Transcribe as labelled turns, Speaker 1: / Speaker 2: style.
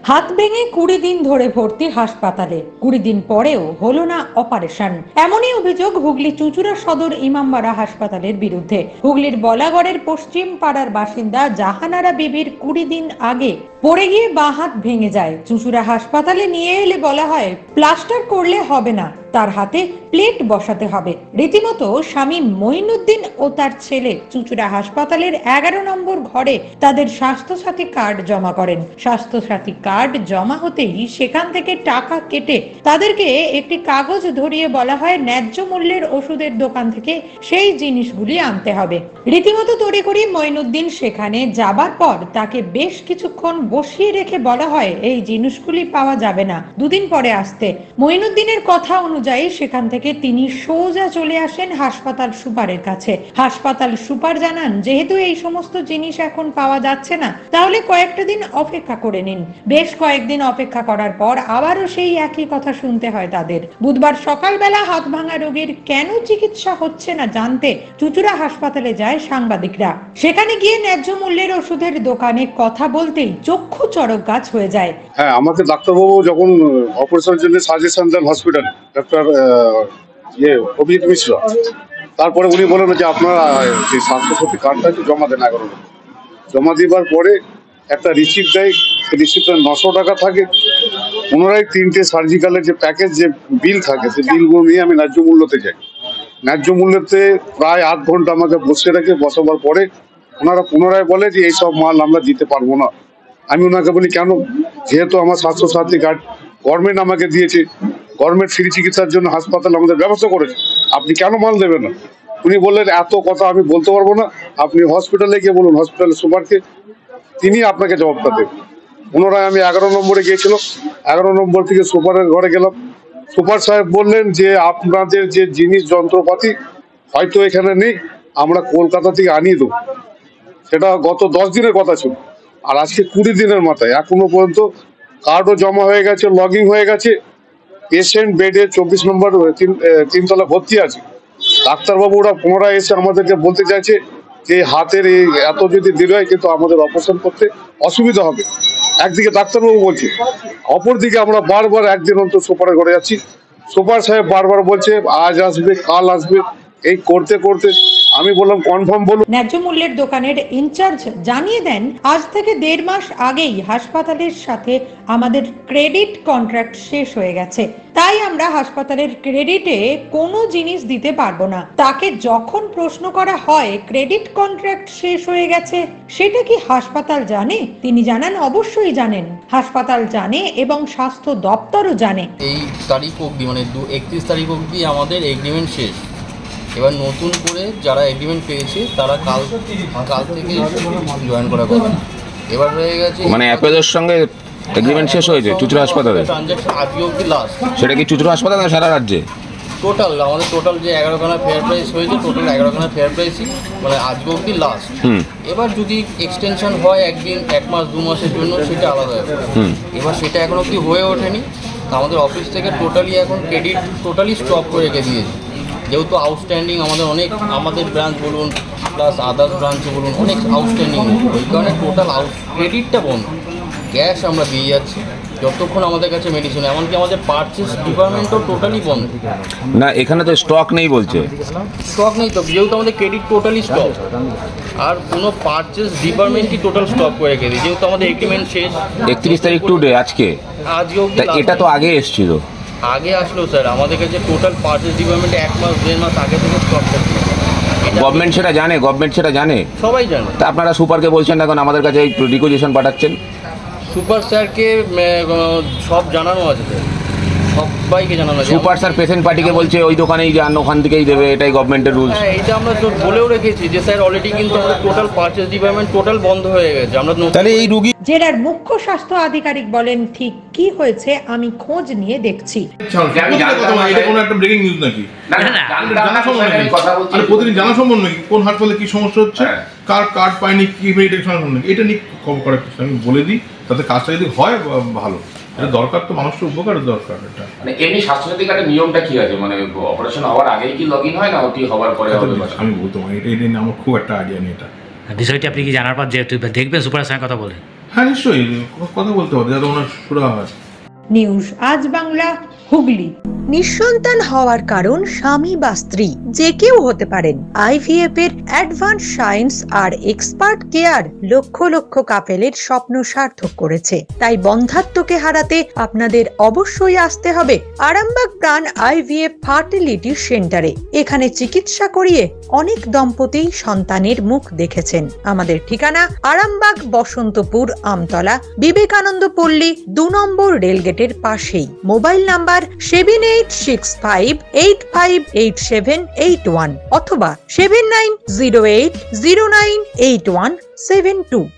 Speaker 1: হাত ভেঙে 20 দিন ধরে ভর্তি হাসপাতালে, 20 দিন পরেও হলো না অপারেশন। এমনই অভিযোগ হুগলি চুঁচুড়া সদর ইমামবাড়া হাসপাতালের বিরুদ্ধে। হুগলির বলাগড়ের পশ্চিম পাড়ার বাসিন্দা জাহানারা বিবির 20 দিন আগে পড়ে গিয়ে বাঁ হাত ভেঙে যায়। চুঁচুড়া হাসপাতালে নিয়ে এলে বলা হয় প্লাস্টার করলে হবে না, তার হাতে প্লেট বসাতে হবে। রীতিমতো স্বামী মঈনুদ্দিন ও তার ছেলে চুঁচুড়া হাসপাতালের 11 নম্বর ঘরে তাদের স্বাস্থ্যসাথী কার্ড জমা করেন। স্বাস্থ্যসাথী কার্ড জমা হতেই সেখান থেকে টাকা কেটে তাদেরকে একটি কাগজ ধরিয়ে বলা হয় ন্যায্য মূল্যের ওষুধের দোকান থেকে সেই জিনিসগুলি আনতে হবে। রীতিমতো তড়িঘড়ি মঈনুদ্দিন সেখানে যাবার পর তাকে বেশ কিছুক্ষণ বসিয়ে রেখে বলা হয় এই জিনিসগুলি পাওয়া যাবে না, 2 দিন পরে আসতে। মঈনুদ্দিনের কথা অনুযায়ী সেখান থেকে তিনি সোজা চলে আসেন হাসপাতাল সুপারের কাছে। হাসপাতাল সুপার জানান যেহেতু এই সমস্ত জিনিস এখন পাওয়া যাচ্ছে না, তাহলে কয়েকটা দিন অপেক্ষা করে নিন। বেশ কয়েকদিন অপেক্ষা করার পর আবারও সেই একই কথা শুনতে হয় তাদের। বুধবার সকালবেলা হাত ভাঙা রোগীর কেন চিকিৎসা হচ্ছে না জানতে চুঁচুড়া হাসপাতালে যায় সাংবাদিকরা। সেখানে গিয়ে ন্যায্য মূল্যের ওষুধের দোকানে কথা বলতেই চক্ষু চড়ক গাছ হয়ে যায়।
Speaker 2: হ্যাঁ, আমাকে ডাক্তারবাবু যখন অপারেশনের জন্য সাজেশন দেন হসপিটাল ডাক্তার অভিজিৎ মিশ্র, তারপরে উনি বলেন যে আপনারা যে স্বাস্থ্যসাথী কার্ডটা জমা দেন 11 নম্বর। জমা দেওয়ার পরে একটা রিসিপ্ট দেয়, সেই রিসিপ্টে 900 টাকা থাকে। পুনরায় 3টে সার্জিক্যালের যে প্যাকেজ যে বিল থাকে, সেই বিলগুলো নিয়ে আমি ন্যায্য মূল্যতে যাই। ন্যায্য মূল্যতে প্রায় 8 ঘন্টা আমাকে বসে রেখে বসাবার পরে ওনারা পুনরায় বলে যে এইসব মাল আমরা দিতে পারবো না। আমি ওনাকে বলি কেন? যেহেতু আমার স্বাস্থ্যসাথী কার্ড গভর্নমেন্ট আমাকে দিয়েছে, গভর্নমেন্ট ফ্রি চিকিৎসার জন্য হাসপাতাল আমাদের ব্যবস্থা করেছে, আপনি কেন মাল দেবেন না? উনি বললেন এত কথা আমি বলতে পারবো না, আপনি হসপিটালে গিয়ে বলুন হসপিটালের সুপারকে, তিনি আপনাকে জবাবটা দেবেন। পুনরায় আমি 11 নম্বরে গিয়েছিলাম। 11 নম্বর থেকে সুপারের ঘরে গেলাম। সুপার সাহেব বললেন যে আপনাদের যে জিনিস যন্ত্রপাতি হয়তো এখানে নেই, আমরা কলকাতা থেকে আনিয়ে দেবো। সেটা গত 10 দিনের কথা ছিল, আর আজকে 20 দিনের মাথায় এখনো পর্যন্ত কার্ডও জমা হয়ে গেছে, লগিং হয়ে গেছে। পেশেন্ট বেডে 24 নম্বর 3তলা ভর্তি আছে। ডাক্তারবাবুরা পুনরায় এসে আমাদেরকে বলতে চাইছে যে হাতের এই এত যদি দেরি হয় কিন্তু আমাদের অপারেশন করতে অসুবিধা হবে। একদিকে ডাক্তারবাবু বলছে, অপরদিকে আমরা বারবার একদিন অন্তর সুপারের ঘরে যাচ্ছি। সুপার সাহেব বারবার বলছে আজ আসবে, কাল আসবে, এই করতে করতে আমি বললাম কনফার্ম বলুন।
Speaker 1: ন্যায্য মূল্যের দোকানের ইনচার্জ জানিয়ে দেন আজ থেকে 1.5 মাস আগেই হাসপাতালের সাথে আমাদের ক্রেডিট কন্ট্রাক্ট শেষ হয়ে গেছে, তাই আমরা হাসপাতালের ক্রেডিটে কোনো জিনিস দিতে পারবো না। তাকে যখন প্রশ্ন করা হয় ক্রেডিট কন্ট্রাক্ট শেষ হয়ে গেছে সেটা কি হাসপাতাল জানে, তিনি জানান অবশ্যই জানেন, হাসপাতাল জানে এবং স্বাস্থ্য দপ্তরও জানে।
Speaker 3: এই তারিখ অবধি মানে 31 তারিখ অবধি আমাদের এগ্রিমেন্ট শেষ। এবার নতুন করে যারা এগ্রিমেন্ট পেয়েছে তারা কাল থেকে জয়েন করা কথা। এবার হয়ে গেছে
Speaker 4: মানে অ্যাপেলের সঙ্গে এগ্রিমেন্ট শেষ হয়েছে চুঁচুড়া হাসপাতালে।
Speaker 3: ট্রানজাকশন আজকে অবধি লাস্ট।
Speaker 4: সেটা কি চুঁচুড়া হাসপাতাল না সারা রাজ্যে?
Speaker 3: টোটাল আমাদের যে 11খানা ফেয়ার প্রাইস হয়েছে, টোটাল 11খানা ফেয়ার প্রাইসই মানে আজকে অবধি লাস্ট। এবার যদি এক্সটেনশন হয় একদিন, 1 মাস 2 মাসের জন্য, সেটা আলাদা ব্যাপার। এবার সেটা এখন অবধি হয়ে ওঠেনি। আমাদের অফিস থেকে টোটালি এখন ক্রেডিট টোটালি স্টপ করে রেখে দিয়েছে, যেহেতু আউটস্ট্যান্ডিং আমাদের ব্রাঞ্চ বলুন প্লাস আদার্স ব্রাঞ্চে বলুন অনেক আউটস্ট্যান্ডিং, ওই কারণে টোটাল ক্রেডিটটা বন্ধ। ক্যাশ আমরা দিয়ে যাচ্ছি যতক্ষণ আমাদের কাছে মেডিসিন, এমনকি আমাদের পারচেস ডিপার্টমেন্টও টোটালি বন্ধ।
Speaker 4: না, এখানে তো স্টক নেই বলছে।
Speaker 3: স্টক নেই তো, যেহেতু আমাদের ক্রেডিট টোটালি স্টপ, আর কোনো পারচেস ডিপার্টমেন্টই টোটাল স্টপ করে রেখে দিই, যেহেতু আমাদের এগ্রিমেন্ট শেষ
Speaker 4: 31 তারিখ টুডে আজকে। এটা তো আগে এসেছিল।
Speaker 3: আগে আসলো স্যার, আমাদের কাছে টোটাল পারচেস ডিপার্টমেন্টে 1 মাস 1.5 মাস আগে থেকে স্টক থাকে।
Speaker 4: গভর্নমেন্ট সেটা জানে,
Speaker 3: সবাই জানে।
Speaker 4: তা আপনারা সুপারকে বলছেন না এখন আমাদের কাছে রিকুইজিশন পাঠাচ্ছেন?
Speaker 3: সুপার স্যারকে সব জানানো আছে স্যার, সবাইকে জানানো আছে।
Speaker 4: সুপার স্যার পেশেন্ট পার্টিকে বলছে ওই দোকানেই যান, ওখান থেকেই দেবে, এটাই গভর্নমেন্টের রুলস।
Speaker 3: হ্যাঁ, এটা আমরা তো বলেও রেখেছি যে স্যার অলরেডি কিন্তু আমাদের টোটাল পারচেস ডিপার্টমেন্ট টোটাল বন্ধ হয়ে গেছে। আমরা তাহলে এই রোগী
Speaker 1: জেলার মুখ্য স্বাস্থ্য আধিকারিক বলেন ঠিক কি হয়েছে আমি খোঁজ নিয়ে দেখছি।
Speaker 5: প্রতিদিন জানা সম্ভব নাকি কোন হাসপাতালে কি সমস্যা হচ্ছে, কার কার্ড পায়নি, কি সম্ভব নাকি, এটা নিয়ে খবর করার কিছু আমি বলে দিই, তাতে কাজটা যদি হয় ভালো। এটা দরকার, তো মানুষের উপকারের দরকার। এটা
Speaker 4: মানে এমনি স্বাস্থ্যসাথী কার্ডের নিয়মটা কি আছে, মানে অপারেশন হওয়ার আগেই কি লগইন হয় না ওটি হওয়ার পরে?
Speaker 5: আমি বলতে পারি এটা নিয়ে আমার খুব একটা আইডিয়া নেই। এটা
Speaker 6: বিষয়টি আপনি কি জানার পর যেহেতু দেখবেন সুপারের সঙ্গে কথা বলে?
Speaker 5: হ্যাঁ নিশ্চয়ই কথা বলতে হবে যাতে ওনার সুরা হয়।
Speaker 1: নিউজ আজ বাংলা, হুগলি।
Speaker 6: নিঃসন্তান হওয়ার কারণ স্বামী বা স্ত্রী যে কেউ হতে পারেন। আইভিএফ এর অ্যাডভান্স সায়েন্স আর এক্সপার্ট কেয়ার লক্ষ লক্ষ কাপেলের স্বপ্ন সার্থক করেছে। তাই বন্ধাত্বকে হারাতে আপনাদের অবশ্যই আসতে হবে আরামবাগ প্রাণ আইভিএফ ফার্টিলিটি সেন্টারে। এখানে চিকিৎসা করিয়ে অনেক দম্পতি সন্তানের মুখ দেখেছেন। আমাদের ঠিকানা আরামবাগ বসন্তপুর আমতলা বিবেকানন্দ পল্লী 2 নম্বর রেলগেটের পাশেই। মোবাইল নাম্বার 7865858781 অথবা 7908098172।